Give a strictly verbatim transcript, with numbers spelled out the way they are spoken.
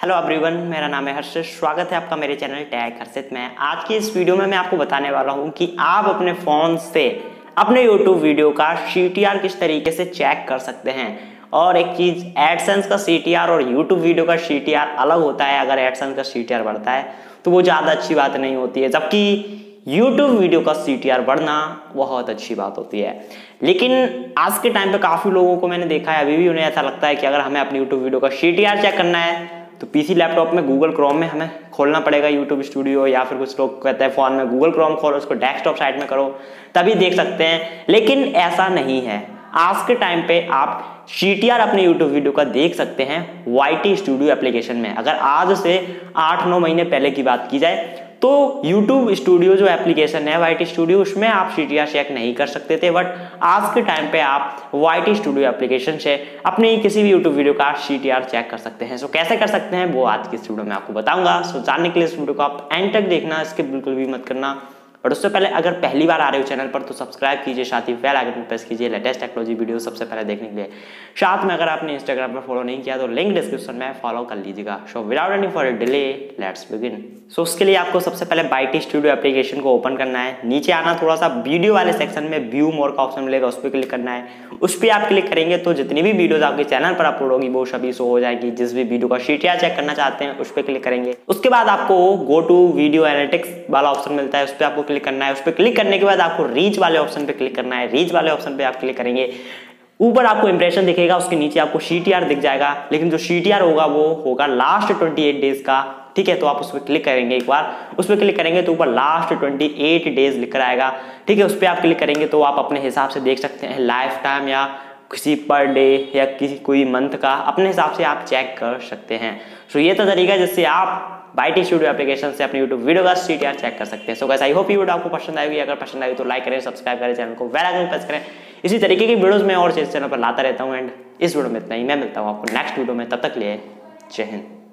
Hello everyone, मेरा नाम है हर्षित। स्वागत है आपका मेरे चैनल टैग हर्षित में। आज की इस वीडियो में मैं आपको बताने वाला हूं कि आप अपने फ़ोन से अपने यूट्यूब वीडियो का सी टी आर किस तरीके से चेक कर सकते हैं। और एक चीज़, एडसेंस का सी टी आर और यूट्यूब वीडियो का सी टी आर अलग होता है। अगर एडसेंस का सी टी आर बढ़ता है तो वो ज़्यादा अच्छी बात नहीं होती है, जबकि यूट्यूब वीडियो का सी टी आर बढ़ना बहुत अच्छी बात होती है। लेकिन आज के टाइम पे काफ़ी लोगों को मैंने देखा है, अभी भी उन्हें ऐसा लगता है कि अगर हमें अपनी यूट्यूब वीडियो का सी टी आर चेक करना है तो पीसी लैपटॉप में गूगल क्रोम में हमें खोलना पड़ेगा यूट्यूब स्टूडियो, या फिर कुछ लोग कहते हैं फ़ोन में गूगल क्रोम खोलो, उसको डेस्कटॉप साइड में करो तभी देख सकते हैं। लेकिन ऐसा नहीं है। आज के टाइम पे आप सी टी आर अपने यूट्यूब वीडियो का देख सकते हैं वाई टी स्टूडियो एप्लीकेशन में। अगर आज से आठ नौ महीने पहले की बात की जाए तो यूट्यूब स्टूडियो जो एप्लीकेशन है वाई टी स्टूडियो, उसमें आप सी टी आर चेक नहीं कर सकते थे। बट आज के टाइम पे आप वाई टी स्टूडियो एप्लीकेशन से अपनी किसी भी यूट्यूब वीडियो का सी टी आर चेक कर सकते हैं। सो कैसे कर सकते हैं वो आज की इस वीडियो में आपको बताऊंगा। सो जानने के लिए इस वीडियो को आप एंड तक देखना, इसके बिल्कुल भी मत करना। और उससे पहले अगर पहली बार आ रहे हो चैनल पर तो सब्सक्राइब कीजिए, साथ ही बेल आइकन प्रेस कीजिए लेटेस्ट टेक्नोलॉजी वीडियो सबसे पहले देखने के लिए। साथ में अगर आपने इंस्टाग्राम पर फॉलो नहीं किया तो लिंक डिस्क्रिप्शन में फॉलो कर लीजिएगा। So without any for delay let's begin. So उसके लिए आपको सबसे पहले वाई टी स्टूडियो एप्लीकेशन को ओपन करना है। नीचे आना, थोड़ा सा वीडियो वाले सेक्शन में व्यू मोर का ऑप्शन मिलेगा, उस पर क्लिक करना है। उस पर आप क्लिक करेंगे तो जितनी भी वीडियोज आपके चैनल पर अपलोड होगी वो सभी शो हो जाएगी। जिस भी वीडियो का सी टी आर चेक करना चाहते हैं उस पर क्लिक करेंगे। उसके बाद आपको गो टू वीडियो एनालिटिक्स वाला ऑप्शन मिलता है, उस पर आपको क्लिक करना है। उस पर क्लिक करने के बाद आपको रीच वाले ऑप्शन पे क्लिक करना है। रीच वाले ऑप्शन पे आप क्लिक करेंगे, ऊपर आपको इंप्रेशन दिखेगा, उसके नीचे आपको सी टी आर दिख जाएगा। लेकिन जो सी टी आर होगा वो होगा लास्ट अट्ठाईस डेज का, ठीक है। तो आप उस पर क्लिक करेंगे, एक बार उस पर क्लिक करेंगे तो ऊपर लास्ट अट्ठाईस डेज लिख कर आएगा, ठीक है। उस पर आप क्लिक करेंगे तो आप अपने हिसाब से देख सकते हैं, लाइफ टाइम या किसी पर डे या किसी कोई मंथ का अपने हिसाब से आप चेक कर सकते हैं। सो ये तो तरीका है जिससे आप वाई टी स्टूडियो एप्लीकेशन से अपने यूट्यूब वीडियो का सी टी आर चेक कर सकते हैं। सो गाइस, आई होप ये वीडियो आपको पसंद आएगी। अगर पसंद आएगी तो लाइक करें, सब्सक्राइब करें, चैनल को बेल आइकन प्रेस करें। इसी तरीके की वीडियोस में और चैनल पर लाता रहता हूँ। एंड इस वीडियो में इतना ही, मैं मिलता हूँ आपको नेक्स्ट वीडियो में। तब तक लिए जय हिंद।